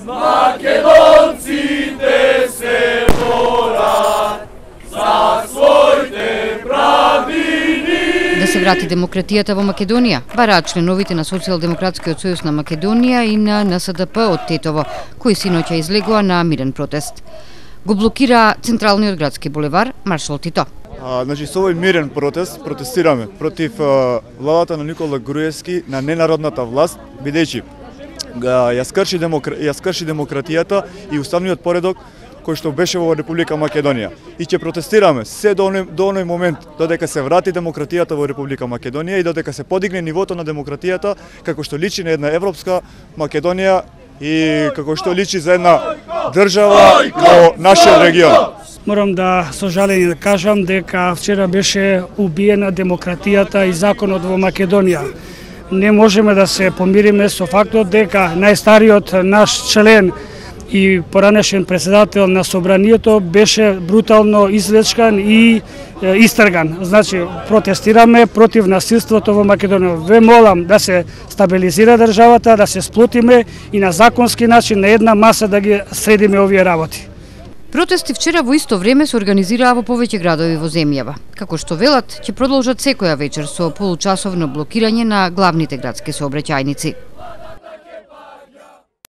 Македонците се борат за своите правини. Да се врати демократијата во Македонија, бараат членовите на Социјалдемократскиот сојуз на Македонија и на НСДП од Тетово, кои синоќа излегува на мирен протест. Го блокира централниот градски булевар Маршал Тито. Значи, со овој мирен протест протестираме против владата на Никола Груевски, на ненародната власт, бидејќи ја скрши демократијата и уставниот поредок кој што беше во Република Македонија. И ќе протестираме се до оној момент додека се врати демократијата во Република Македонија и додека се подигне нивото на демократијата како што личи на една европска Македонија и како што личи за една држава во нашиот регион. Морам да со жалење да кажам дека вчера беше убиена демократијата и законот во Македонија. Не можеме да се помириме со фактот дека најстариот наш член и поранешен председател на собранието беше брутално извлечкан и истрган. Значи, протестираме против насилството во Македонија. Ве молам да се стабилизира државата, да се сплотиме и на законски начин на една маса да ги средиме овие работи. Протести вчера во исто време се организираа во повеќе градови во земјава. Како што велат, ќе продолжат секоја вечер со получасовно блокирање на главните градски сообраќајници.